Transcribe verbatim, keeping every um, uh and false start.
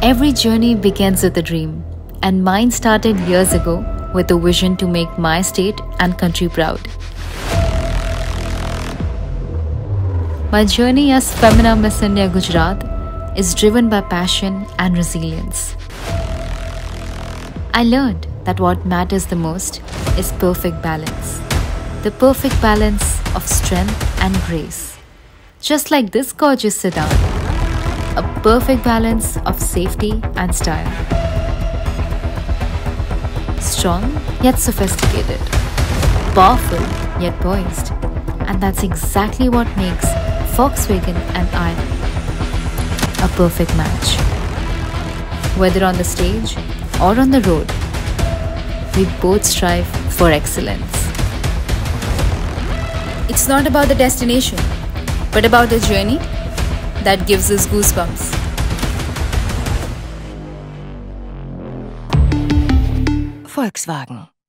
Every journey begins with a dream, and mine started years ago with a vision to make my state and country proud. My journey as Femina Miss India Gujarat is driven by passion and resilience. I learned that what matters the most is perfect balance. The perfect balance of strength and grace. Just like this gorgeous sedan. A perfect balance of safety and style. Strong yet sophisticated. Powerful yet poised. And that's exactly what makes Volkswagen and I a perfect match. Whether on the stage or on the road, we both strive for excellence. It's not about the destination, but about the journey that gives us goosebumps. Volkswagen.